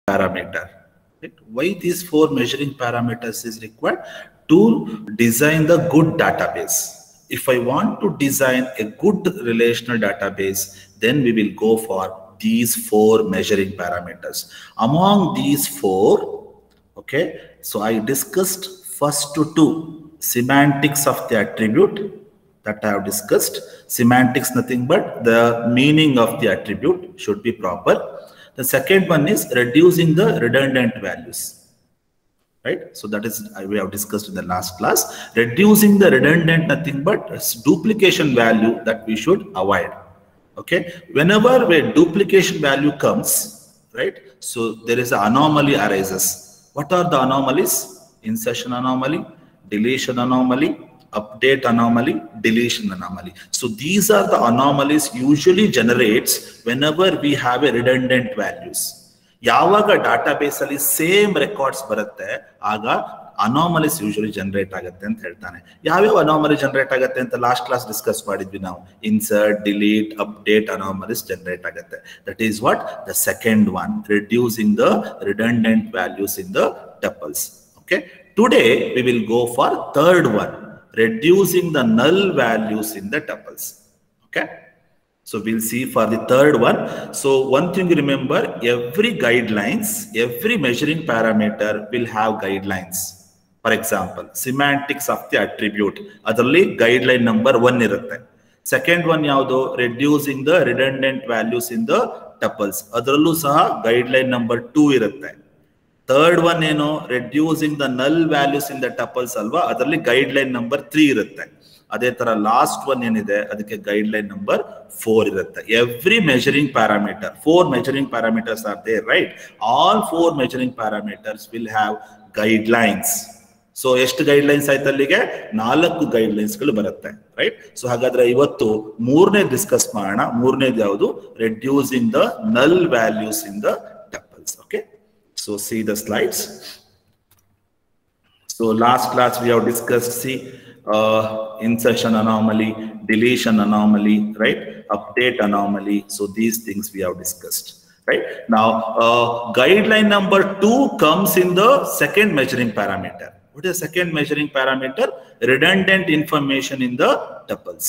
parameter. Right? Why these 4 measuring parameters is required? To design the good database. If I want to design a good relational database, then we will go for these 4 measuring parameters. Among these 4, okay, so I discussed first 2, semantics of the attribute that I have discussed. Semantics, nothing but the meaning of the attribute should be proper. The second one is reducing the redundant values. Right, so that is we have discussed in the last class. Reducing the redundant, nothing but duplication value that we should avoid. Okay, whenever a duplication value comes, right, so there is an anomaly arises. What are the anomalies? Insertion anomaly, deletion anomaly, update anomaly, deletion anomaly. So these are the anomalies usually generates whenever we have a redundant values. ಯಾವಾಗ database ಅಲ್ಲಿ same records ಬರುತ್ತೆ ಆಗ anomalies usually generate ಆಗುತ್ತೆ ಅಂತ ಹೇಳ್ತಾನೆ. ಯಾವ್ಯಾವ ಅನಾಮಲಿ generate ಆಗುತ್ತೆ ಅಂತ ಲಾಸ್ಟ್ ಕ್ಲಾಸ್ ಡಿಸ್ಕಸ್ ಮಾಡಿದ್ವಿ ನಾವು. Insert, delete, update anomalies generate ಆಗುತ್ತೆ. That is what the second one, reducing the redundant values in the tuples. Okay, today we will go for third one, reducing the null values in the tuples. Okay, so we'll see for the third one. So one thing you remember, every guidelines, every measuring parameter will have guidelines. For example, semantics of the attribute, adalli guideline number 1 irutte. Second one yavado, reducing the redundant values in the tuples, adrallu saha guideline number 2 irutte. Third one ಏನು, reducing the null values in the tuples ಅಲ್ವಾ, ಅದರಲ್ಲಿ guideline number 3 ಇರುತ್ತೆ. ಅದೇ ತರ last one ಏನಿದೆ ಅದಕ್ಕೆ guideline number 4 ಇರುತ್ತೆ. Every measuring parameter, 4 measuring parameters are there, right? All 4 measuring parameters will have guidelines. So ಎಷ್ಟು ಗೈಡ್ಲೈನ್ಸ್ ಆಯ್ತು ಅಲ್ಲಿಗೆ? 4 ಗೈಡ್ಲೈನ್ಸ್ ಗಳು ಬರುತ್ತೆ, ರೈಟ್? ಸೊ ಹಾಗಾದ್ರೆ ಇವತ್ತು ಮೂರನೇ ಡಿಸ್ಕಸ್ ಮಾಡೋಣ. ಮೂರನೇದು ಯಾವುದು? Reducing the null values in the tuples. Okay, so see the slides. So last class we have discussed, see, insertion anomaly, deletion anomaly, right? Update anomaly. So these things we have discussed, right? Now guideline number 2 comes in the second measuring parameter. What is the second measuring parameter? Redundant information in the tuples.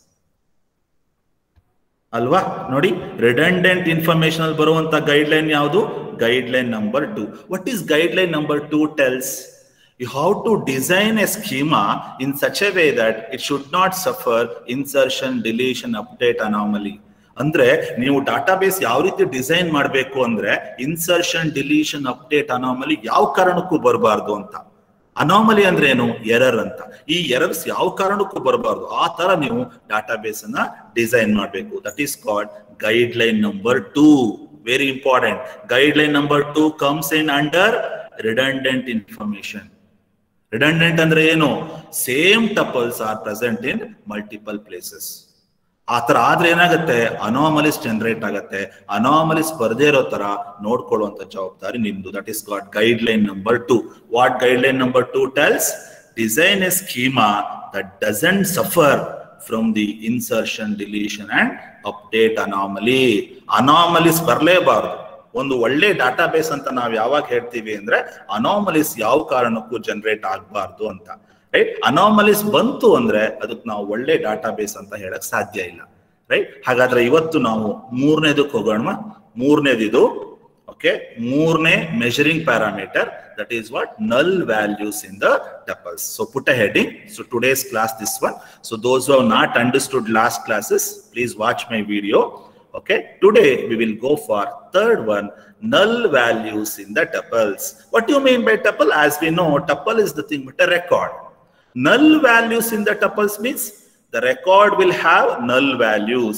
ಅಲ್ವಾ ನೋಡಿ, redundant information ಅಲ್ಲಿ ಬರುವಂತ guideline ಯಾವುದು? Guideline number 2. What is guideline number 2 tells? You have to design a schema in such a way that it should not suffer insertion, deletion, update anomaly. ಅಂದ್ರೆ ನೀವು database ಯಾವ ರೀತಿ design ಮಾಡಬೇಕು ಅಂದ್ರೆ insertion, deletion, update ಅನಾಮಲಿ ಯಾವ ಕಾರಣಕ್ಕೂ ಬರಬಾರ್ದು ಅಂತ. ಅನಾಮಲಿ ಅಂದ್ರೆ ಏನು? ಎರರ್ ಅಂತ. ಈ ಎರರ್ಸ್ ಯಾವ ಕಾರಣಕ್ಕೂ ಬರಬಾರ್ದು, ಆ ತರ ನೀವು ಡಾಟಾಬೇಸ್ ಅನ್ನ ಡಿಸೈನ್ ಮಾಡಬೇಕು. That is called guideline number 2. Very important. Guideline number 2 comes in under redundant information. Redundant ಅಂದ್ರೆ ಏನು? Same tuples are present in multiple places. ಆ ತರ ಆದ್ರೆ ಏನಾಗುತ್ತೆ? ಅನಾಮಲೀಸ್ ಜನರೇಟ್ ಆಗುತ್ತೆ. ಅನಾಮಲೀಸ್ ಬರ್ದೇ ಇರೋ ತರ ನೋಡ್ಕೊಳ್ಳುವಂತ ಜವಾಬ್ದಾರಿ ನಿಮ್ದು. That is called guideline number 2. What guideline number 2 tells? Design a schema that doesn't suffer from the insertion, deletion and update anomaly. Anomalies ಬರಲೇಬಾರದು. ಒಂದು ಒಳ್ಳೆ ಡಾಟಾಬೇಸ್ ಅಂತ ನಾವು ಯಾವಾಗ ಹೇಳ್ತೀವಿ ಅಂದ್ರೆ ಅನಾಮಲೀಸ್ ಯಾವ ಕಾರಣಕ್ಕೂ ಜನರೇಟ್ ಆಗಬಾರ್ದು ಅಂತ, ರೈಟ್? ಅನಾಮಲೀಸ್ ಬಂತು ಅಂದ್ರೆ ಅದಕ್ಕೆ ನಾವು ಒಳ್ಳೆ ಡಾಟಾಬೇಸ್ ಅಂತ ಹೇಳಕ್ ಸಾಧ್ಯ ಇಲ್ಲ, ರೈಟ್? ಹಾಗಾದ್ರೆ ಇವತ್ತು ನಾವು ಮೂರನೇದಕ್ಕೆ ಹೋಗೋಣ. ಮೂರನೇದಿದು, ಓಕೆ, ಮೂರನೇ measuring parameter, that is what? Null values in the tuples. So put a heading. So today's class, this one. So those who have not understood last classes, please watch my video. Okay, today we will go for third one, null values in the tuples. What do you mean by tuple? As we know, tuple is the thing with a record. Null values in the tuples means the record will have null values.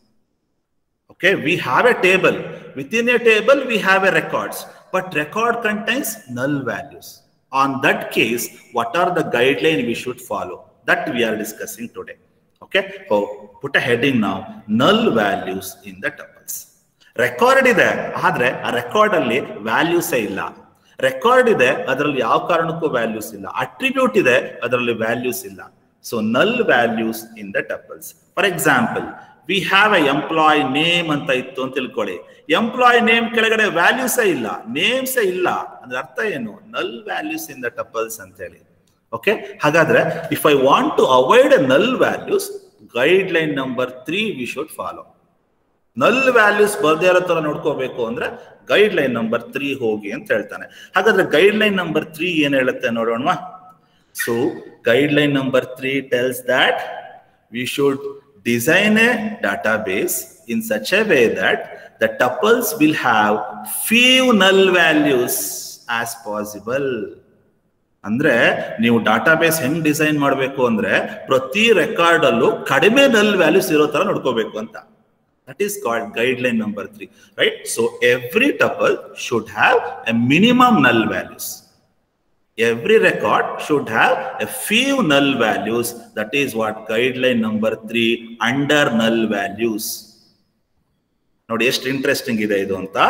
Okay, we have a table. Within a table we have a records, but record contains null values. On that case, what are the guidelines we should follow? That we are discussing today. Okay, so put a heading now, null values in the tuples. Record ಇದೆ, ಆದ್ರೆ ಆ record ಅಲ್ಲಿ values ಇಲ್ಲ. Record ಇದೆ, ಅದರಲ್ಲಿ ಯಾವ ಕಾರಣಕ್ಕೂ values ಇಲ್ಲ. ಅಟ್ರಿಬ್ಯೂಟ್ ಇದೆ, ಅದರಲ್ಲಿ ವ್ಯಾಲ್ಯೂಸ್ ಇಲ್ಲ. So null values in the tuples. For example, we have a employee name ಅಂತ ಇತ್ತು ಅಂತ ತಿಳ್ಕೊಳ್ಳಿ. ಎಂಪ್ಲಾಯ್ ನೇಮ್ ಕೆಳಗಡೆ ವ್ಯಾಲ್ಯೂಸೇ ಇಲ್ಲ, ನೇಮ್ಸೇ ಇಲ್ಲ ಅಂದ್ರೆ ಅರ್ಥ ಏನು? ನಲ್ ವ್ಯಾಲ್ಯೂಸ್ ಇನ್ ದ ಟಪಲ್ಸ್ ಅಂತ ಹೇಳಿ. ಓಕೆ, ಹಾಗಾದ್ರೆ if I want to avoid a null values, guideline number 3 we should follow. Null values ಬರ್ದೇ ಇರೋ ತರ ನೋಡ್ಕೋಬೇಕು ಅಂದ್ರೆ ಗೈಡ್ ಲೈನ್ ನಂಬರ್ 3 ಹೋಗಿ ಅಂತ ಹೇಳ್ತಾನೆ. ಹಾಗಾದ್ರೆ ಗೈಡ್ ಲೈನ್ ನಂಬರ್ 3 ಏನ್ ಹೇಳುತ್ತೆ ನೋಡೋಣ. So guideline number 3 tells that we should design a database in such a way that the tuples will have few null values as possible. ಅಂದ್ರೆ ನೀವು database ಹೆಂಗ್ ಡಿಸೈನ್ ಮಾಡಬೇಕು ಅಂದ್ರೆ ಪ್ರತಿ ರೆಕಾರ್ಡ್ ಅಲ್ಲೂ ಕಡಿಮೆ ನಲ್ ವ್ಯಾಲ್ಯೂಸ್ ಇರೋ ತರ ನೋಡ್ಕೋಬೇಕು ಅಂತ. That is called guideline number 3, right? So every tuple should have a minimum null values. Every record should have a few null values. That is what guideline number 3 under null values. ನೋಡಿ ಎಷ್ಟು interesting ಇದೆ ಇದು ಅಂತ.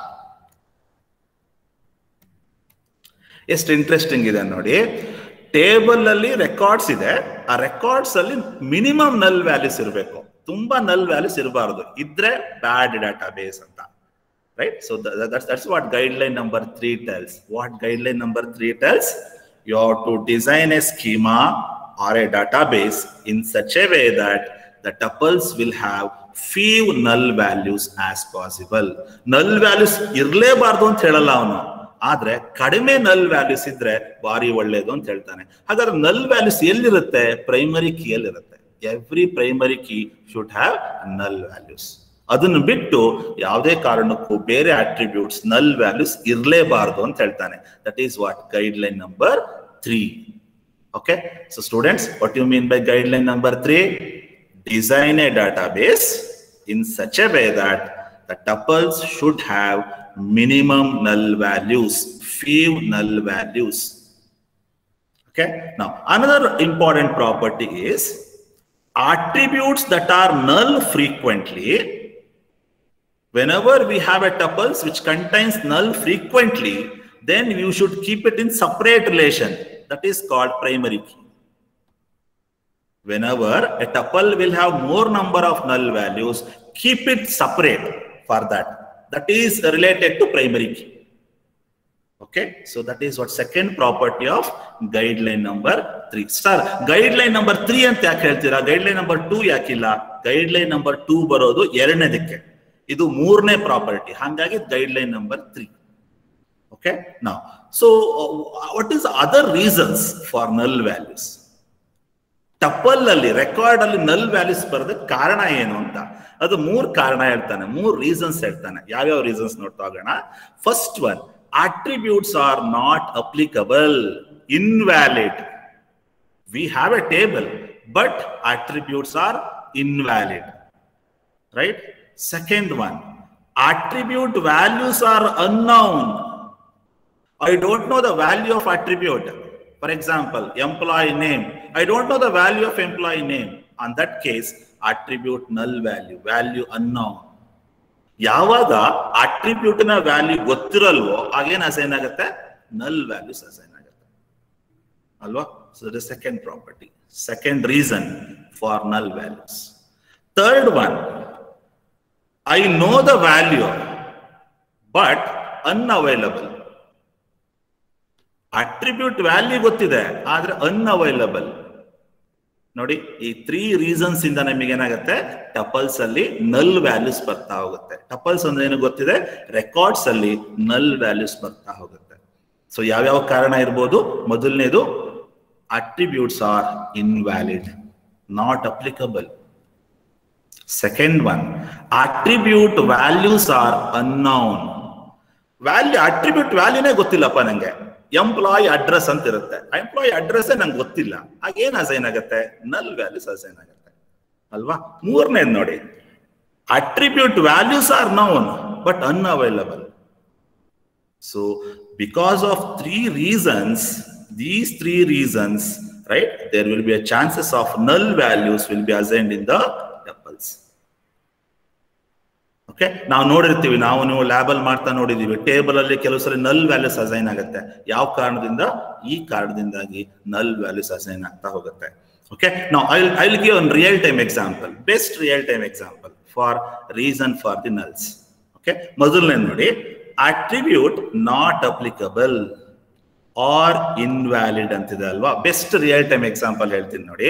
ಎಷ್ಟು interesting ಇದೆ ನೋಡಿ. Table ಅಲ್ಲಿ records ಇದೆ, ಆ ರೆಕಾರ್ಡ್ಸ್ ಅಲ್ಲಿ ಮಿನಿಮಮ್ ನಲ್ ವ್ಯಾಲ್ಯೂಸ್ ಇರಬೇಕು, ತುಂಬಾ ನಲ್ ವ್ಯಾಲ್ಯೂಸ್ ಇರಬಾರದು, ಇದ್ರೆ ಬ್ಯಾಡ್ ಡಾಟಾಬೇಸ್ ಅಂತ. Right? So that's what guideline number 3 tells. What guideline number 3 tells? You have to design a schema or a database in such a way that the tuples will have few null values as possible. Null values ಇರಲೇಬಾರದು ಅಂತ ಹೇಳಲ್ಲ ಅವನು, ಆದ್ರೆ ಕಡಿಮೆ ನಲ್ values ಇದ್ರೆ ಭಾರಿ ಒಳ್ಳೇದು ಅಂತ ಹೇಳ್ತಾನೆ. ಹಾಗಾದ್ರೆ ನಲ್ ವ್ಯಾಲ್ಯೂಸ್ ಎಲ್ಲಿರುತ್ತೆ? ಪ್ರೈಮರಿ ಕೀಯಲ್ಲಿ ಇರುತ್ತೆ. Every primary key should have null values. ಅದನ್ನು ಬಿಟ್ಟು ಯಾವುದೇ ಕಾರಣಕ್ಕೂ ಬೇರೆ ಅಟ್ರಿಬ್ಯೂಟ್ಸ್ ನಲ್ ವ್ಯಾಲ್ಯೂಸ್ ಇರಲೇಬಾರದು ಅಂತ ಹೇಳ್ತಾನೆ. That is what guideline number 3. Okay, so students, what you mean by guideline number 3? Design a database in such a way that the tuples should have minimum null values, few null values. Okay, now another important property is attributes that are null frequently. Whenever we have a tuples which contains null frequently, then you should keep it in separate relation. That is called primary key. Whenever a tuple will have more number of null values, keep it separate for that. That is related to primary key. Okay, so that is what second property of guideline number 3. Sir, guideline number 3 ಅಂತ ಯಾಕೆ ಹೇಳ್ತೀರಾ? guideline number 2 ಯಾಕಿಲ್ಲ? guideline number 2 ಬರೋದು ಎರಡನೇದಕ್ಕೆ, ಇದು ಮೂರನೇ property, ಹಾಗಾಗಿ guideline number 3. Okay, now so what is other reasons for null values? Tuple ಅಲ್ಲಿ record ಅಲ್ಲಿ ನಲ್ ವ್ಯಾಲ್ಯೂಸ್ ಬರೋದಕ್ಕೆ ಕಾರಣ ಏನು ಅಂತ, ಅದು 3 ಕಾರಣ ಹೇಳ್ತಾನೆ, 3 ರೀಸನ್ಸ್ ಹೇಳ್ತಾನೆ. ಯಾವ್ಯಾವ ರೀಸನ್ಸ್ ನೋಡ್ತಾ ಹೋಗೋಣ. First one, attributes are not applicable, invalid. We have a table, but attributes are invalid, right? Second one, attribute values are unknown. I don't know the value of attribute. For example, employee name, I don't know the value of employee name. On that case, attribute null value, value unknown. ಯಾವಾಗ attribute ನ value ಗೊತ್ತಿರಲ್ವೋ ಆಗೇನ್ assign ಆಗುತ್ತೆ? Null values assign ಆಗುತ್ತೆ ಅಲ್ವಾ? So the second property, second reason for null values. Third one, I know the value but unavailable. Attribute value ಗೊತ್ತಿದೆ ಆದ್ರೆ unavailable. ನೋಡಿ, ಈ 3 ರೀಸನ್ಸ್ ಇಂದ ನಮಗೆ ಏನಾಗುತ್ತೆ? ಟಪಲ್ಸ್ ಅಲ್ಲಿ ನಲ್ ವ್ಯಾಲ್ಯೂಸ್ ಬರ್ತಾ ಹೋಗುತ್ತೆ. ಟಪಲ್ಸ್ ಅಂದ್ರೆ ಏನು ಗೊತ್ತಿದೆ? ರೆಕಾರ್ಡ್ಸ್ ಅಲ್ಲಿ ನಲ್ ವ್ಯಾಲ್ಯೂಸ್ ಬರ್ತಾ ಹೋಗುತ್ತೆ. ಸೊ ಯಾವ್ಯಾವ ಕಾರಣ ಇರ್ಬೋದು? ಮೊದಲನೇದು, attributes are invalid, not applicable. Second one, attribute values are unknown. Value, attribute ವ್ಯಾಲ್ಯೂನೇ ಗೊತ್ತಿಲ್ಲಪ್ಪ ನಂಗೆ. ಎಂಪ್ಲಾಯ್ ಅಡ್ರೆಸ್ ಅಂತ ಇರುತ್ತೆ, ಎಂಪ್ಲಾಯ್ ಅಡ್ರೆಸ್ ನಂಗೆ ಗೊತ್ತಿಲ್ಲ, ಆಗೇನ್ ಅಸೈನ್ ಆಗುತ್ತೆ? ನಲ್ ವ್ಯಾಲ್ಯೂಸ್ ಅಸೈನ್ ಆಗುತ್ತೆ ಅಲ್ವಾ? ಮೂರನೇದು ನೋಡಿ, attribute values are known but unavailable. So because of 3 reasons, these 3 reasons, right, there will be a chances of null values will be assigned in the tuples. Okay, ನಾವು ನೋಡಿರ್ತೀವಿ, ನೀವು lab ಅಲ್ಲಿ ಮಾಡ್ತಾ ನೋಡಿದೀವಿ, ಟೇಬಲ್ ಅಲ್ಲಿ ಕೆಲವು ಸಲ ನಲ್ ವ್ಯಾಲ್ಯೂಸ್ ಅಸೈನ್ ಆಗುತ್ತೆ. ಯಾವ ಕಾರಣದಿಂದ? ಈ ಕಾರಣದಿಂದಾಗಿ ನಲ್ ವ್ಯಾಲ್ಯೂಸ್ ಅಸೈನ್ ಆಗ್ತಾ ಹೋಗುತ್ತೆ. Okay, now I'll give a real-time example, best real-time example for reason for the nulls. Okay, ಮೊದಲನೇ ನೋಡಿ, attribute not applicable or invalid ಅಂತಿದೆ ಅಲ್ವಾ. ಬೆಸ್ಟ್ ರಿಯಲ್ ಟೈಮ್ ಎಕ್ಸಾಂಪಲ್ ಹೇಳ್ತೀನಿ ನೋಡಿ.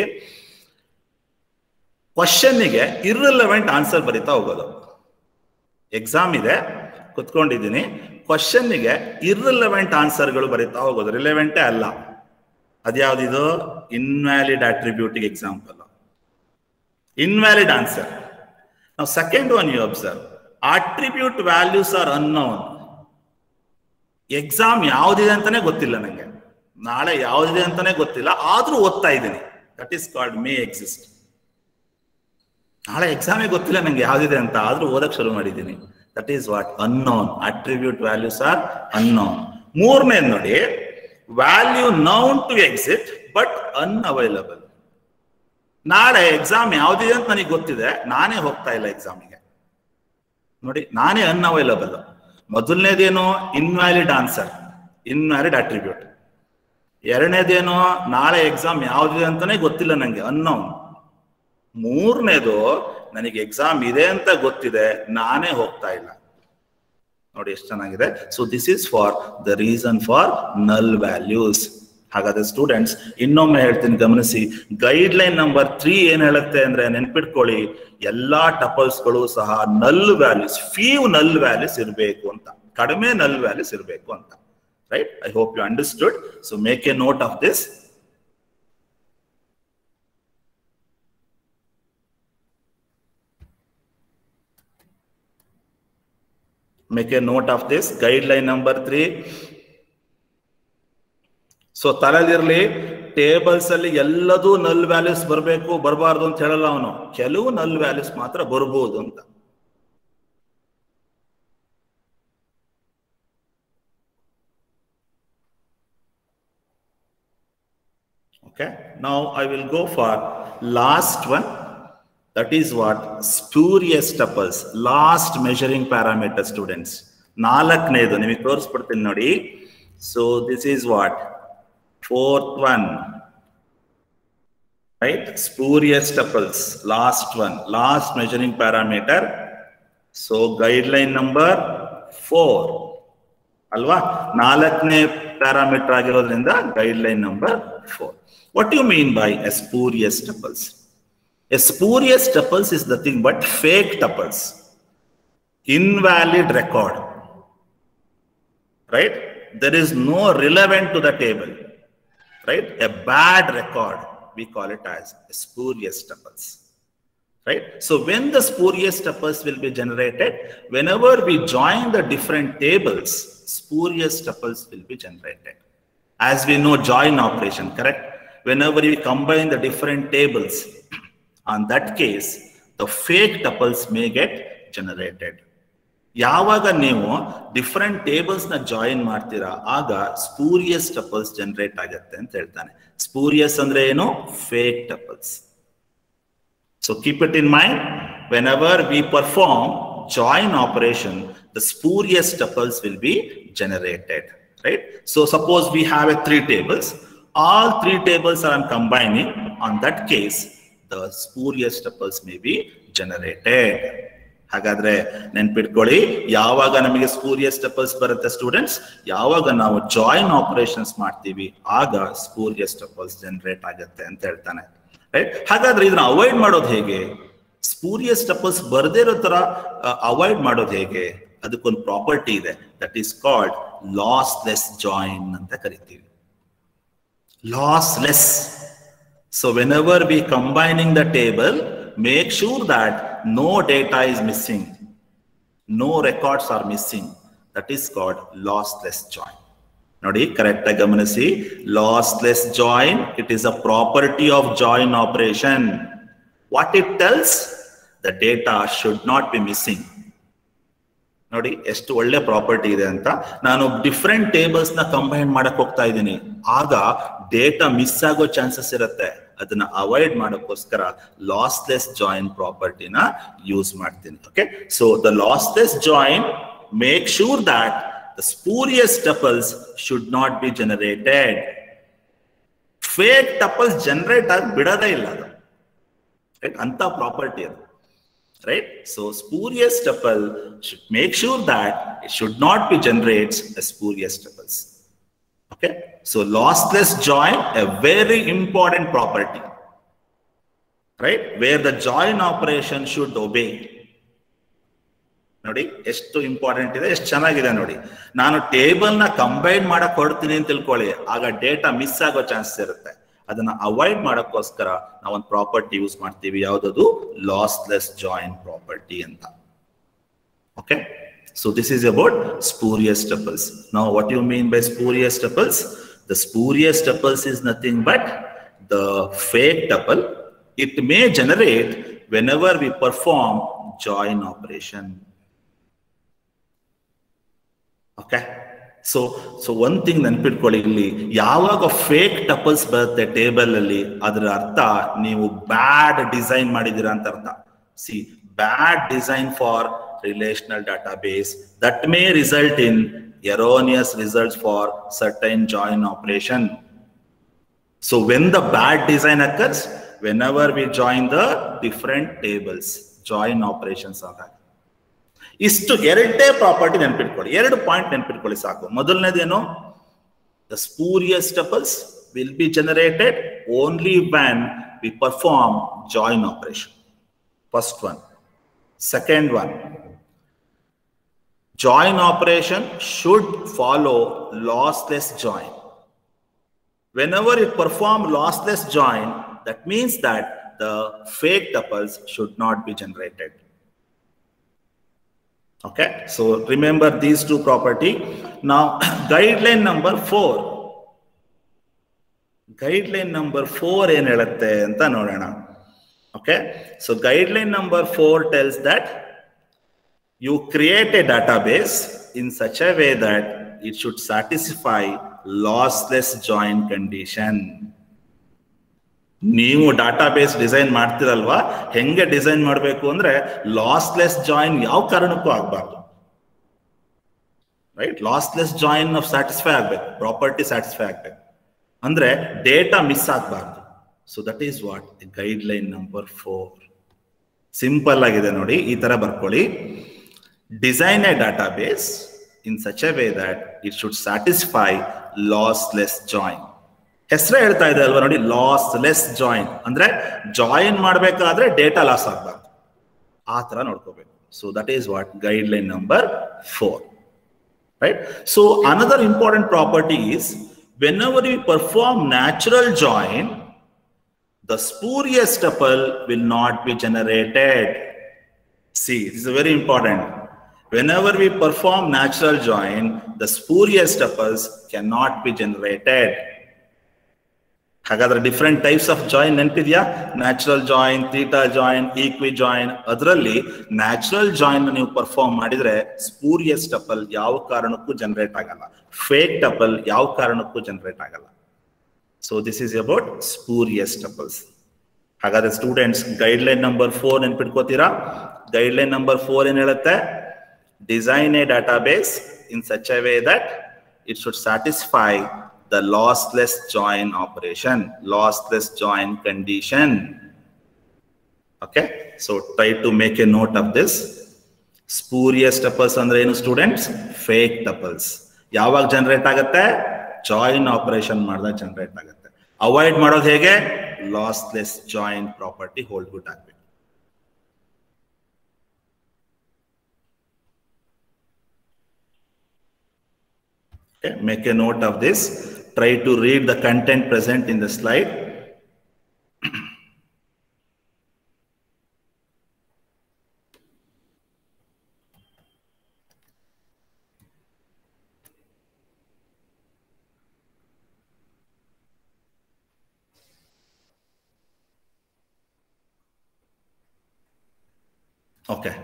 ಕ್ವಶನ್ನಿಗೆ ಇರ್ರಿಲೆವೆಂಟ್ ಆನ್ಸರ್ ಬರೀತಾ ಹೋಗೋದು. ಎಕ್ಸಾಮ್ ಇದೆ, ಕುತ್ಕೊಂಡಿದ್ದೀನಿ, ಕ್ವಶನ್ನಿಗೆ ಇರ್ರಿಲೆವೆಂಟ್ ಆನ್ಸರ್ಗಳು ಬರೀತಾ ಹೋಗೋದು, ರಿಲೆವೆಂಟೇ ಅಲ್ಲ. ಅದ್ಯಾವ್ದಿದು? ಇನ್ವ್ಯಾಲಿಡ್ ಅಟ್ರಿಬ್ಯೂಟಿಗೆ ಎಕ್ಸಾಂಪಲ್, ಇನ್ವ್ಯಾಲಿಡ್ ಆನ್ಸರ್. ನಾವು second one you observe, attribute values are unknown. Exam ಯಾವ್ದಿದೆ ಅಂತಾನೆ ಗೊತ್ತಿಲ್ಲ ನಂಗೆ, ನಾಳೆ ಯಾವ್ದಿದೆ ಅಂತಾನೆ ಗೊತ್ತಿಲ್ಲ, ಆದ್ರೂ ಓದ್ತಾ ಇದ್ದೀನಿ. That is called may exist. ನಾಳೆ ಎಕ್ಸಾಮೇ ಗೊತ್ತಿಲ್ಲ ನಂಗೆ ಯಾವ್ದಿದೆ ಅಂತ, ಆದ್ರೂ ಓದಕ್ ಶುರು ಮಾಡಿದ್ದೀನಿ. That is what? Unknown. Attribute values are unknown. ಮೂರನೇದು ನೋಡಿ, value known to exist but unavailable. ನಾಳೆ ಎಕ್ಸಾಮ್ ಯಾವ್ದಿದೆ ಅಂತ ನನಗೆ ಗೊತ್ತಿದೆ, ನಾನೇ ಹೋಗ್ತಾ ಇಲ್ಲ ಎಕ್ಸಾಮಿಗೆ. ನೋಡಿ, ನಾನೇ ಅನ್ಅವೈಲಬಲ್. ಮೊದಲನೇದೇನು? Invalid answer, invalid attribute. ಎರಡನೇದೇನು? ನಾಳೆ ಎಕ್ಸಾಮ್ ಯಾವ್ದಿದೆ ಅಂತಾನೆ ಗೊತ್ತಿಲ್ಲ ನಂಗೆ, ಅನ್ನೋನ್. ಮೂರನೇದು, ನನಗೆ ಎಕ್ಸಾಮ್ ಇದೆ ಅಂತ ಗೊತ್ತಿದೆ, ನಾನೇ ಹೋಗ್ತಾ ಇಲ್ಲ. ನೋಡಿ ಎಷ್ಟು ಚೆನ್ನಾಗಿದೆ. So this is for the reason for null values. ಹಾಗಾದ್ರೆ ಸ್ಟೂಡೆಂಟ್ಸ್, ಇನ್ನೊಮ್ಮೆ ಹೇಳ್ತೀನಿ, ಗಮನಿಸಿ. ಗೈಡ್ ಲೈನ್ ನಂಬರ್ 3 ಏನ್ ಹೇಳುತ್ತೆ ಅಂದ್ರೆ, ನೆನ್ಪಿಟ್ಕೊಳ್ಳಿ, ಎಲ್ಲಾ ಟಪಲ್ಸ್ಗಳು ಸಹ ನಲ್ ವ್ಯಾಲ್ಯೂಸ್, ಫ್ಯೂ ನಲ್ ವ್ಯಾಲ್ಯೂಸ್ ಇರಬೇಕು ಅಂತ, ಕಡಿಮೆ ನಲ್ ವ್ಯಾಲ್ಯೂಸ್ ಇರಬೇಕು ಅಂತ. Right? I hope you understood. So make a note of this. Make a note of this, guideline number 3. ಸೊ ತಲೆದಿರ್ಲಿ, ಟೇಬಲ್ಸ್ ಅಲ್ಲಿ ಎಲ್ಲದೂ ನಲ್ ವ್ಯಾಲ್ಯೂಸ್ ಬರಬೇಕು ಬರಬಾರ್ದು ಅಂತ ಹೇಳಲ್ಲ ಅವನು, ಕೆಲವು ನಲ್ ವ್ಯಾಲ್ಯೂಸ್ ಮಾತ್ರ ಬರ್ಬೋದು ಅಂತ. Okay, now I will go for last one. That is what? Spurious tuples, last measuring parameter, students. ನಾಲ್ಕನೇದು ನಿಮಗೆ ತೋರಿಸ್ಬಿಡ್ತೀನಿ ನೋಡಿ. So this is what? Fourth one, right? Spurious tuples, last one, last measuring parameter. So guideline number 4 ಅಲ್ವಾ? ನಾಲ್ಕನೇ parameter ಆಗಿರೋದ್ರಿಂದ guideline number 4. What do you mean by a spurious tuples? A spurious tuples is nothing but fake tuples, invalid record, right? There is no relevant to the table, right? A bad record, we call it as spurious tuples, right? So when the spurious tuples will be generated, whenever we join the different tables, spurious tuples will be generated. As we know, join operation, correct? Whenever we combine the different tables, on that case, the fake tuples may get generated. ಯಾವಾಗ ನೀವು different tables ನ join ಮಾಡ್ತೀರಾ, ಆಗ spurious ಟಪಲ್ಸ್ generate ಆಗುತ್ತೆ ಅಂತ ಹೇಳ್ತಾನೆ. Spurious ಅಂದ್ರೆ ಏನು? Fake tuples. So keep it in mind, whenever we perform join operation, the spurious tuples will be generated, right? So suppose we have 3 tables, all 3 tables are combining. On that case, the spurious tuples may be generated. ಹಾಗಾದ್ರೆ ನೆನ್ಪಿಟ್ಕೊಳ್ಳಿ, ಯಾವಾಗ ನಮಗೆ spurious ಟಪಲ್ಸ್ ಬರುತ್ತೆ students, ಯಾವಾಗ ನಾವು join operations ಮಾಡ್ತೀವಿ, ಆಗ spurious ಟಪಲ್ಸ್ generate ಆಗುತ್ತೆ ಅಂತ ಹೇಳ್ತಾನೆ, ರೈಟ್? ಹಾಗಾದ್ರೆ ಇದನ್ನ ಅವಾಯ್ಡ್ ಮಾಡೋದು ಹೇಗೆ? ಸ್ಪೂರಿಯಸ್ ಟಪಲ್ಸ್ ಬರದೇ ಇರೋ ತರ ಅವಾಯ್ಡ್ ಮಾಡೋದು ಹೇಗೆ? ಅದಕ್ಕೊಂದು ಪ್ರಾಪರ್ಟಿ ಇದೆ, that is called lossless join ಅಂತ ಕರಿತೀವಿ. Lossless. So whenever we combining the table, make sure that no data is missing, no records are missing. That is called lossless join. Nodi, correct gamanisi. Lossless join, it is a property of join operation. What it tells? The data should not be missing. ನೋಡಿ ಎಷ್ಟು ಒಳ್ಳೆ property ಇದೆ ಅಂತ. ನಾನು different tables ನ combine ಮಾಡಕ್ ಹೋಗ್ತಾ ಇದ್ದೀನಿ, ಆಗ ಡೇಟಾ ಮಿಸ್ ಆಗೋ ಚಾನ್ಸಸ್ ಇರುತ್ತೆ. ಅದನ್ನ ಅವಾಯ್ಡ್ ಮಾಡೋಕ್ಕೋಸ್ಕರ ಲಾಸ್ಲೆಸ್ ಜಾಯಿನ್ ಪ್ರಾಪರ್ಟಿನ ಯೂಸ್ ಮಾಡ್ತೀನಿ. Okay, so the lossless join make sure that the spurious tuples should not be generated. Fake tuples generate ಆಗಿ ಬಿಡೋದೇ ಇಲ್ಲ ಅದು, ರೈಟ್? ಅಂತ ಪ್ರಾಪರ್ಟಿ ಅದು, right? So spurious tuple should make sure that it should not be generates a spurious tuples. Okay, so lossless join, a very important property, right? Where the join operation should obey. ನೋಡಿ ಎಷ್ಟು important ಇದೆ, ಎಷ್ಟು ಚೆನ್ನಾಗಿದೆ ನೋಡಿ. ನಾನು table ನ combine ಮಾಡಕ್ ಹೊಡ್ತೀನಿ ಅಂತ ತಿಳ್ಕೊಳ್ಳಿ, ಆಗ ಡೇಟಾ ಮಿಸ್ ಆಗೋ ಚಾನ್ಸಸ್ ಇರುತ್ತೆ. ಅದನ್ನ ಅವಾಯ್ಡ್ ಮಾಡೋಕ್ಕೋಸ್ಕರ ನಾವೊಂದು ಪ್ರಾಪರ್ಟಿ ಯೂಸ್ ಮಾಡ್ತೀವಿ, ಯಾವ್ದದು? ಲಾಸ್ಲೆಸ್ ಜಾಯಿನ್ ಪ್ರಾಪರ್ಟಿ ಅಂತ. Okay, so this is about spurious tuples. Now what you mean by spurious tuples? The spurious tuples is nothing but the fake tuple. It may generate whenever we perform join operation. Okay, so ಒಂದ್ thing ನೆನ್ಪಿಟ್ಕೊಳ್ಳಿ, ಇಲ್ಲಿ ಯಾವಾಗ fake ಟಪಲ್ಸ್ ಬರುತ್ತೆ table ಅಲ್ಲಿ, ಅದರ ಅರ್ಥ ನೀವು ಬ್ಯಾಡ್ design ಮಾಡಿದೀರಾ ಅಂತ ಅರ್ಥ. See, bad design for relational database that may result in erroneous results for certain join operation. So when the bad design occurs, whenever we join the different tables, join operations are. ಇಷ್ಟು ಎರಡೇ property ನೆನ್ಪಿಟ್ಕೊಳ್ಳಿ, ಎರಡು point ನೆನ್ಪಿಟ್ಕೊಳ್ಳಿ ಸಾಕು. ಮೊದಲನೇದೇನು? The spurious tuples will be generated only when we perform join operation. First one. Second one, join operation should follow lossless join. Whenever you perform lossless join, that means that the fake tuples should not be generated. Okay, so remember these two property. Now guideline number 4. Guideline number 4 ಏನು ಹೇಳುತ್ತೆ ಅಂತ ನೋಡೋಣ. Okay, so guideline number 4 tells that you create a database in such a way that it should satisfy lossless join condition. ನೀವು database design ಮಾಡ್ತಿರಲ್ವಾ, ಹೆಂಗೆ design ಮಾಡಬೇಕು ಅಂದ್ರೆ lossless join ಯಾವ ಕಾರಣಕ್ಕೂ ಆಗಬಾರ್ದು, ರೈಟ್? ಲಾಸ್ಲೆಸ್ ಜಾಯಿನ್ ಸ್ಯಾಟಿಸ್ಫೈ ಆಗ್ಬೇಕು, ಪ್ರಾಪರ್ಟಿ ಸ್ಯಾಟಿಸ್ಫೈ ಆಗ್ಬೇಕು, ಅಂದ್ರೆ ಡೇಟಾ ಮಿಸ್ ಆಗಬಾರ್ದು. So that is what guideline number 4. Simple ಆಗಿದೆ ನೋಡಿ, ಈ ತರ ಬರ್ಕೊಳ್ಳಿ. Design a database in such a way that it should satisfy lossless join. ಹೆಸರೇ ಹೇಳ್ತಾ ಇದೆ ಅಲ್ವಾ ನೋಡಿ, ಲಾಸ್ಲೆಸ್ ಜಾಯಿನ್ ಅಂದ್ರೆ ಜಾಯಿನ್ ಮಾಡಬೇಕಾದ್ರೆ ಡೇಟಾ ಲಾಸ್ ಆಗಬಾರ್ದು, ಆ ತರ ನೋಡ್ಕೋಬೇಕು. So that is what guideline number 4, right? So another important property is whenever you perform natural join, the spurious tuple will not be generated. See, this is very important. Whenever we perform natural join, the spurious tuples cannot be generated. ಹಾಗಾದ್ರೆ different types of join ನೆನಪಿದ್ಯಾ? Natural join, theta join, equi join. ಅದರಲ್ಲಿ natural join ನೀವು perform ಮಾಡಿದ್ರೆ spurious tuple ಯಾವ ಕಾರಣಕ್ಕೂ generate ಆಗಲ್ಲ, fake tuple ಯಾವ ಕಾರಣಕ್ಕೂ ಜನರೇಟ್ ಆಗಲ್ಲ. So this is about spurious tuples. ಹಾಗಾದ್ರೆ ಸ್ಟೂಡೆಂಟ್ಸ್ ಗೈಡ್ಲೈನ್ ನಂಬರ್ 4 ನೆನ್ಪಿಟ್ಕೋತೀರಾ? ಗೈಡ್ಲೈನ್ ನಂಬರ್ 4 ಏನ್ ಹೇಳುತ್ತೆ? Design a database in such a way that it should satisfy the lossless join operation, lossless join condition. Okay, so try to make a note of this. Spurious tuples ಅಂದ್ರೆ ಏನು students? Fake ಟಪಲ್ಸ್. ಯಾವಾಗ generate ಆಗುತ್ತೆ? Join operation ಮಾಡಿದಾಗ generate ಆಗುತ್ತೆ. Avoid ಮಾಡೋದು ಹೇಗೆ? Lossless join property hold good ಆಗಬೇಕು. Okay, make a note of this. Try to read the content present in the slide. Okay.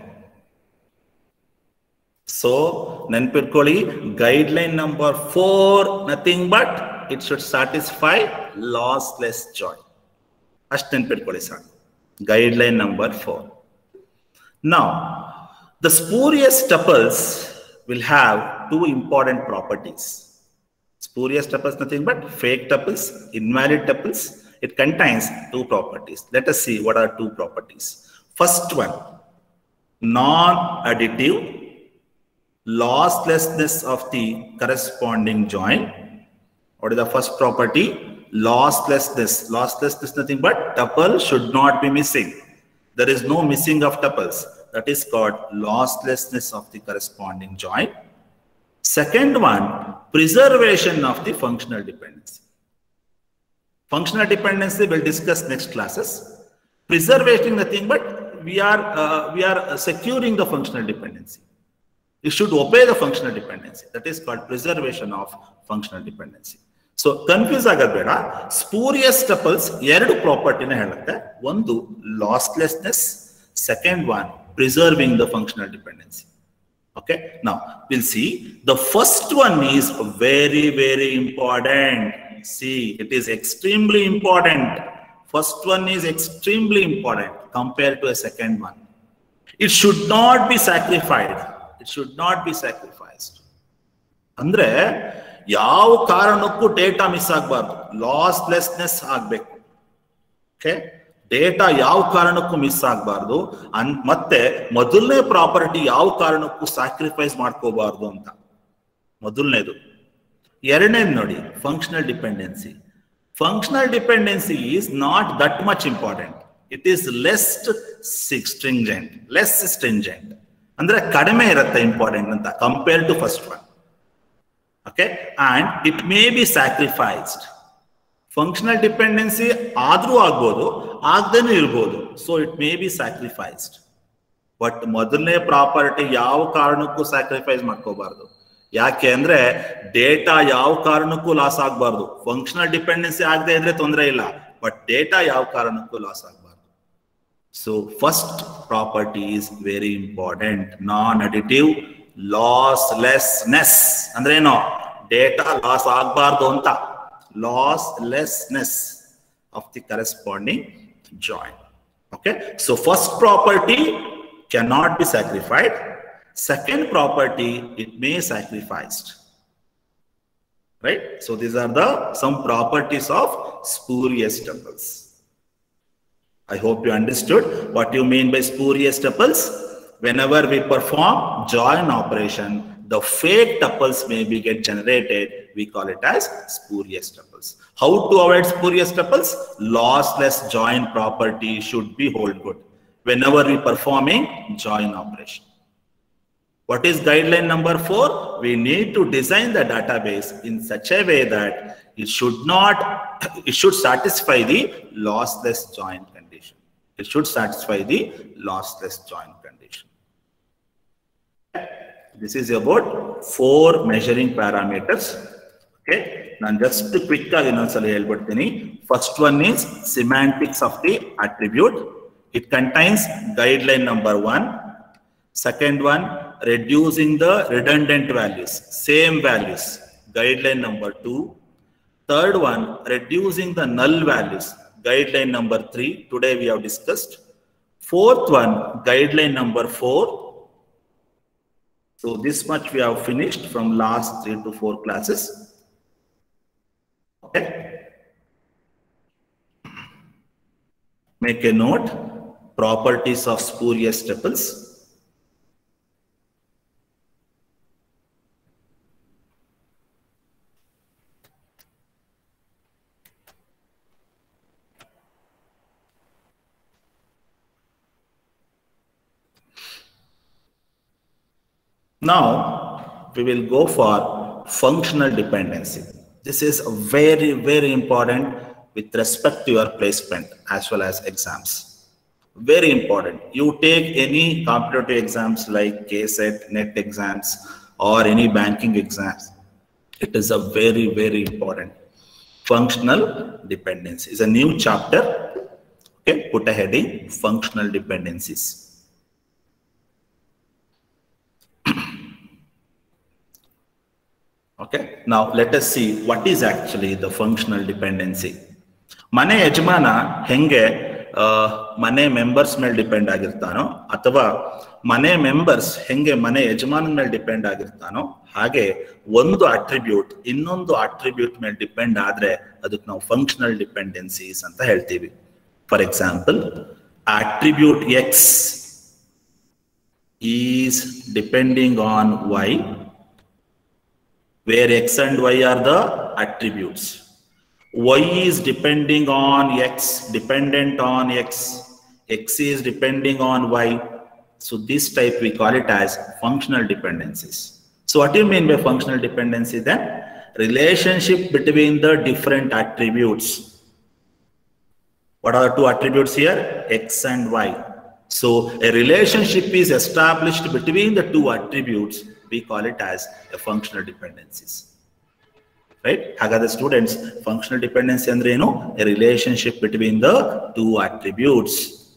So, ನೆನ್ಪಿಟ್ಕೊಳ್ಳಿ, guideline number 4 nothing but it should satisfy lossless join. ಅಷ್ಟು ನೆನ್ಪಿಟ್ಕೊಳ್ಳಿ ಸಾಕು. Guideline number 4. Now, the spurious tuples will have two important properties. Spurious tuples nothing but fake tuples, invalid tuples. It contains two properties. Let us see what are two properties. First one, non-additive losslessness of the corresponding join. What is the first property? Losslessness. Losslessness nothing but tuple should not be missing. There is no missing of tuples. That is called losslessness of the corresponding join. Second one, preservation of the functional dependency. Functional dependency we'll discuss next classes. Preservation nothing but we are securing the functional dependency. You should obey the functional dependency. That is called preservation of functional dependency. So confuse agabeda. Spurious tuples ಎರಡು ಪ್ರಾಪರ್ಟಿನ ಹೇಳುತ್ತೆ. ಒಂದು losslessness, second one preserving the functional dependency. Okay, now we'll see the first one is very, very important. See, it is extremely important. First one is extremely important compared to a second one. It should not be sacrificed. It should not be sacrificed. Andre ಯಾವ ಕಾರಣಕ್ಕೂ data miss ಆಗಬಾರ್ದು, ಲಾಸ್ಲೆಸ್ನೆಸ್ ಆಗಬೇಕು. Okay, data ಯಾವ ಕಾರಣಕ್ಕೂ miss ಆಗಬಾರ್ದು. ಮತ್ತೆ ಮೊದಲನೇ property ಯಾವ ಕಾರಣಕ್ಕೂ ಸ್ಯಾಕ್ರಿಫೈಸ್ ಮಾಡ್ಕೋಬಾರ್ದು ಅಂತ ಮೊದಲನೇದು. ಎರಡನೇದು ನೋಡಿ, functional dependency. Functional dependency is not that much important. It is less stringent. ಅಂದ್ರೆ ಕಡಿಮೆ ಇರುತ್ತೆ ಇಂಪಾರ್ಟೆಂಟ್ ಅಂತ compare to first one. Okay, and it may be sacrificed. Functional dependency ಆದ್ರೂ ಆಗ್ಬೋದು, ಆಗದೇನೂ ಇರ್ಬೋದು. So it may be sacrificed. But ಮೊದಲನೇ property ಯಾವ ಕಾರಣಕ್ಕೂ ಸ್ಯಾಕ್ರಿಫೈಸ್ ಮಾಡ್ಕೋಬಾರ್ದು. ಯಾಕೆ ಅಂದ್ರೆ ಡೇಟಾ ಯಾವ ಕಾರಣಕ್ಕೂ ಲಾಸ್ ಆಗಬಾರ್ದು. ಫಂಕ್ಷನಲ್ ಡಿಪೆಂಡೆನ್ಸಿ ಆಗದೆ ಇದ್ರೆ ತೊಂದರೆ ಇಲ್ಲ, ಬಟ್ ಡೇಟಾ ಯಾವ ಕಾರಣಕ್ಕೂ ಲಾಸ್ ಆಗಬಾರ್ದು. So first property is very important. Non-additive losslessness ಅಂದ್ರೆ ಏನು? ಡೇಟಾ ಲಾಸ್ ಆಗಬಾರ್ದು ಅಂತ. Losslessness of the corresponding join. Okay, so first property cannot be sacrificed. Second property, it may sacrificed. Right? So these are the some properties of spurious tuples. I hope you understood what you mean by spurious tuples. Whenever we perform join operation, the fake tuples may be get generated. We call it as spurious tuples. How to avoid spurious tuples? Lossless join property should be hold good whenever we performing join operation. What is guideline number 4? We need to design the database in such a way that it should satisfy the lossless join condition. It should satisfy the lossless join condition. This is about 4 measuring parameters. Okay, now just quick helbiಡ್ತೀನಿ. First one is semantics of the attribute. It contains guideline number 1. Second one, reducing the redundant values, same values, guideline number 2. Third one, reducing the null values, guideline number 3. Today we have discussed. Fourth one, guideline number 4. So this much we have finished from last 3 to 4 classes. Okay. Make a note, properties of spurious tuples. Now we will go for functional dependency. This is very, very important with respect to your placement as well as exams. Very important. You take any competitive exams like KSET, NET exams or any banking exams. It is a very, very important. Functional dependency is a new chapter. Okay, put a heading, functional dependencies. Okay, now let us see what is actually the functional dependency. ಮನೆ ಯಜಮಾನ ಹೆಂಗೆ ಮನೆ members ಮೇಲೆ depend ಆಗಿರ್ತಾನೋ ಅಥವಾ ಮನೆ members ಹೆಂಗೆ ಮನೆ ಯಜಮಾನನ ಮೇಲೆ ಡಿಪೆಂಡ್ ಆಗಿರ್ತಾನೋ ಹಾಗೆ ಒಂದು ಅಟ್ರಿಬ್ಯೂಟ್ ಇನ್ನೊಂದು ಅಟ್ರಿಬ್ಯೂಟ್ ಮೇಲೆ ಡಿಪೆಂಡ್ ಆದ್ರೆ ಅದಕ್ಕೆ ನಾವು ಫಂಕ್ಷನಲ್ ಡಿಪೆಂಡೆನ್ಸೀಸ್ ಅಂತ ಹೇಳ್ತೀವಿ. For example, attribute X is depending on Y, where X and Y are the attributes. Y is depending on X, dependent on X. X is depending on Y. So this type we call it as functional dependencies. So what do you mean by functional dependency then? Relationship between the different attributes. What are the two attributes here? X and Y. So a relationship is established between the two attributes. We call it as a functional dependencies. Right? Hagadre students, functional dependency andre enu? A relationship between the two attributes.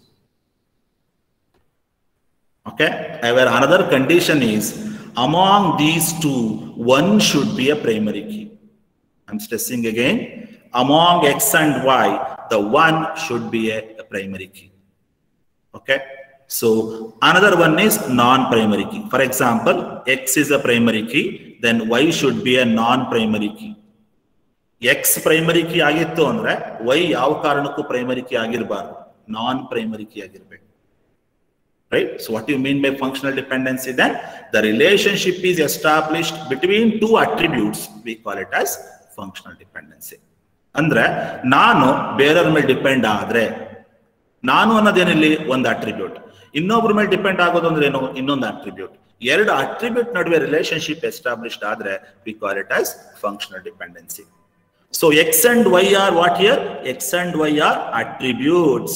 Okay? Where another condition is, among these two, one should be a primary key. I'm stressing again. Among X and Y, the one should be a primary key. Okay? So another one is non-primary key. For example, X is a primary key, then Y should be a non-primary key. X primary key agittu andre Y yav karanakku primary key agirbaardu, non-primary key agirbeku. Right? So what do you mean by functional dependency then? The relationship is established between two attributes. We call it as functional dependency. Andre ನಾನು ಬೇರೆಯವರ ಮೇಲೆ depend ಆದ್ರೆ, ನಾನು ಅನ್ನೋದೇನಿಲ್ಲಿ ಒಂದು attribute, ಇನ್ನೊಬ್ಬರ ಮೇಲೆ depend ಆಗೋದು ಅಂದ್ರೆ ಏನು? ಇನ್ನೊಂದು ಅಟ್ರಿಬ್ಯೂಟ್. ಎರಡು ಅಟ್ರಿಬ್ಯೂಟ್ ನಡುವೆ ರಿಲೇಶನ್ಶಿಪ್ ಎಸ್ಟಾಬ್ಲಿಷ್ಡ್ ಆದ್ರೆ we call it as functional dependency. So X and Y are what here? X and Y are attributes.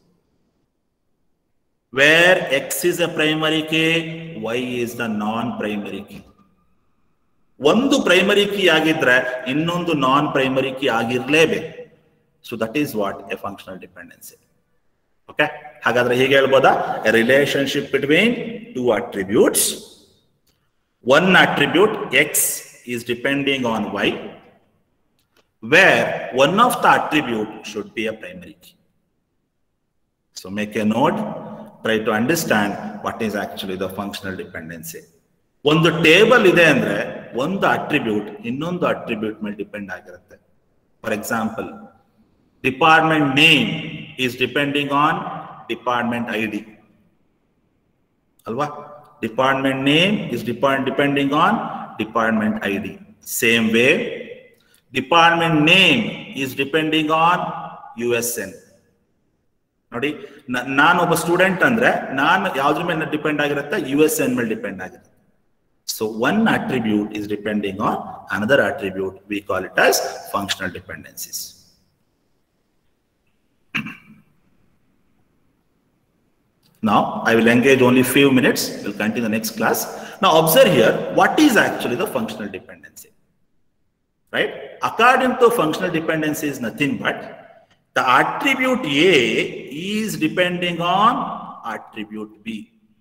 Where X is a primary key, Y is the non-primary key. ಒಂದು primary key ಆಗಿದ್ರೆ ಇನ್ನೊಂದು non primary key ಆಗಿರ್ಲೇಬೇಕು. So that is what a functional dependency. Okay, ಹಾಗಾದ್ರೆ ಹೀಗೆ ಹೇಳ್ಬೋದಾ? A relationship between two attributes. One attribute X is depending on Y, where one of the attribute should be a primary key. So make a note, try to understand what is actually the functional dependency. ಒಂದು table ಇದೆ ಅಂದ್ರೆ ಒಂದು attribute ಇನ್ನೊಂದು attribute ಮೇಲೆ depend ಆಗಿರುತ್ತೆ. For example, department name is depending on department ID ಅಲ್ವಾ? Department name is depending on department ID. Same way department name is depending on USN. ನೋಡಿ, ನಾನೊಬ್ಬ ಸ್ಟೂಡೆಂಟ್ ಅಂದ್ರೆ ನಾನು ಯಾವ್ದ್ರ ಮೇಲೆ ಡಿಪೆಂಡ್ ಆಗಿರುತ್ತೆ? USN ಮೇಲೆ ಡಿಪೆಂಡ್ ಆಗಿರುತ್ತೆ. So one attribute is depending on another attribute. We call it as functional dependencies. Now I will engage only few minutes. We'll continue the next class. Now observe here, what is actually the functional dependency? Right? According to functional dependency is nothing but the attribute A is depending on attribute B,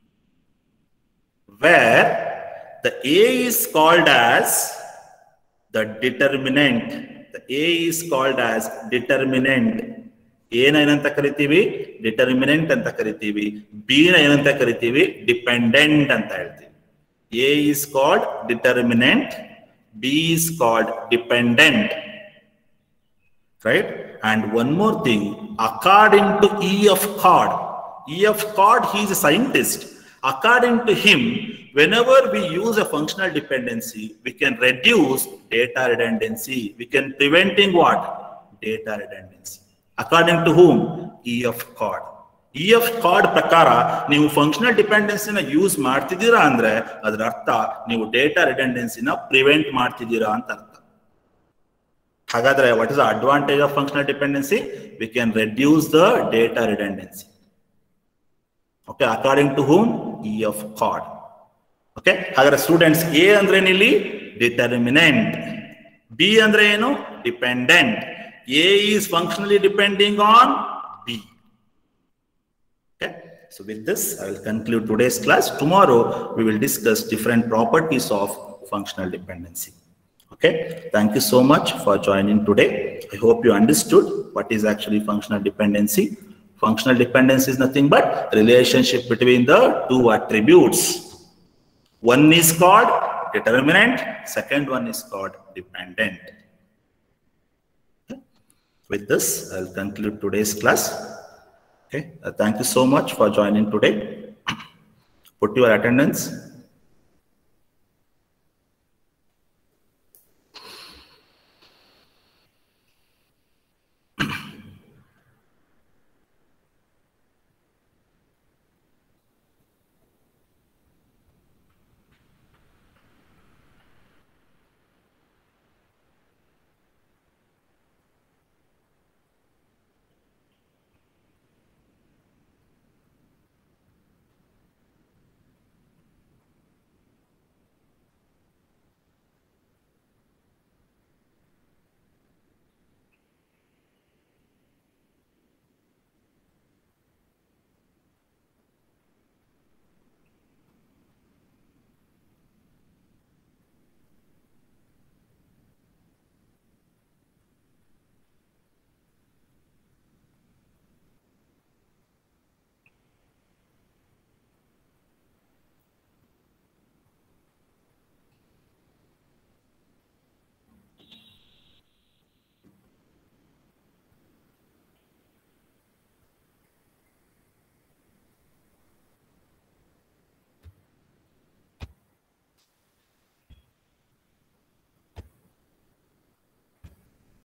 where the A is called as the determinant. The A is called as determinant. A na enanta karitivi? Determinant anta karitivi. B na enanta karitivi? Dependent anta heltivi. A is called determinant. B is called dependent. Right? And one more thing, according to E.F. Codd, he is a scientist. According to him, whenever we use a functional dependency, we can reduce data redundancy. We can preventing what? Data redundancy. According to whom? E.F. Codd. E.F. Codd ಪ್ರಕಾರ ನೀವು functional ಡಿಪೆಂಡೆನ್ಸಿನ use ಮಾಡ್ತಿದ್ದೀರಾ ಅಂದ್ರೆ ಅದರ ಅರ್ಥ ನೀವು data ರಿಡಂಡೆನ್ಸಿನ prevent ಮಾಡ್ತಿದ್ದೀರಾ ಅಂತ ಅರ್ಥ. ಹಾಗಾದ್ರೆ what is the advantage of functional dependency? We can reduce the data redundancy. Okay, according to whom? E.F. Codd. Okay, ಹಾಗಾದ್ರೆ ಸ್ಟೂಡೆಂಟ್ಸ್, ಎ ಅಂದ್ರೆ ಇಲ್ಲಿ ಡಿಟರ್ಮಿನೆಂಟ್, ಬಿ ಅಂದ್ರೆ ಏನು? Dependent. A is functionally depending on B. Okay, so with this I will conclude today's class. Tomorrow we will discuss different properties of functional dependency. Okay, thank you so much for joining today. I hope you understood what is actually functional dependency. Functional dependence is nothing but relationship between the two attributes. One is called determinant, second one is called dependent. Okay. With this, I'll conclude today's class. Okay. Thank you so much for joining today. Put your attendance.